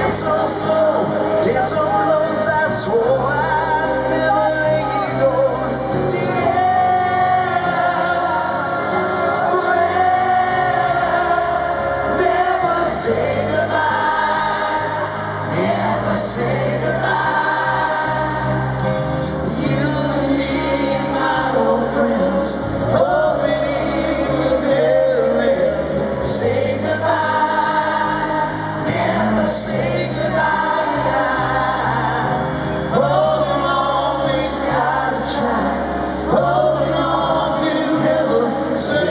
so slow, dance so close, I swore I'd never let you go. Forever, never say goodbye, never say goodbye. You and me, my old friends, hoping it will never end. Say goodbye, never say goodbye. Holding on, we gotta try. Holding on to never say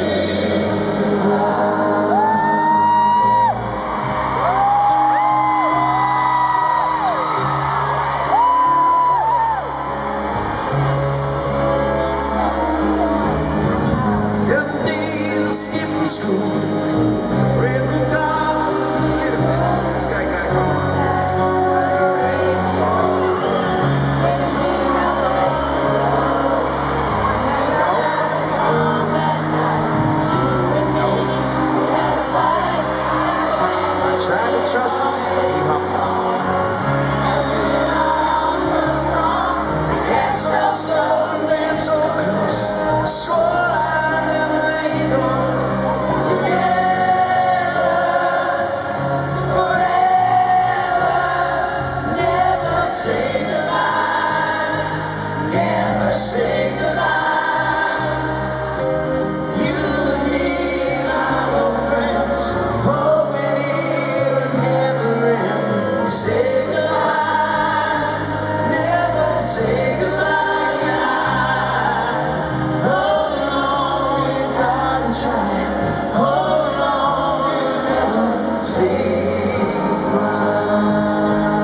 school, praising God for the Meadowlands. This guy got going. I tried to trust him, he hung me. Dance so slow and dance so close, I swore I'd never let you go. Never say goodbye. You and me, my old friends, hoping it would never end. Say goodbye, never say goodbye. Hold on, we gotta try. Hold on, never say goodbye.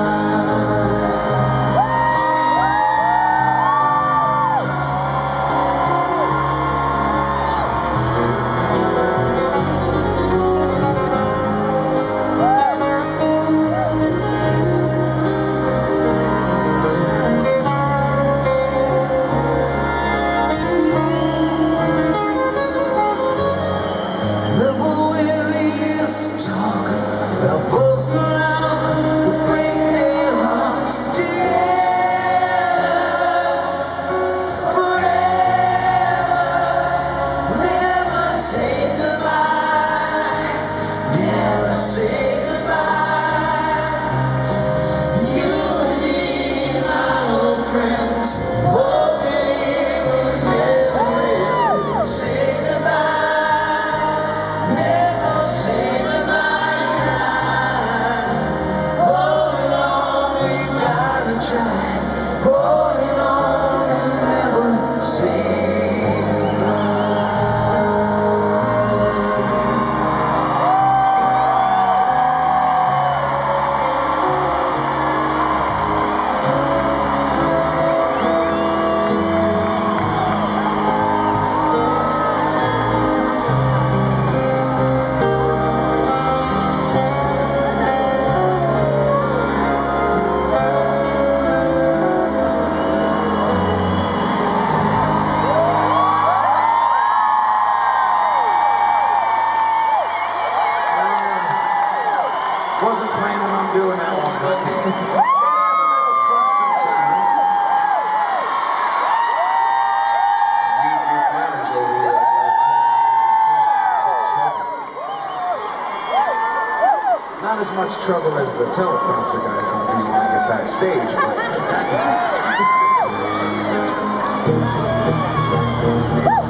Holding on and never say wasn't planning on doing that one, but gotta have a little fun sometime. New planners over here, I said. Not as much trouble as the teleprompter guy can be when I get backstage, but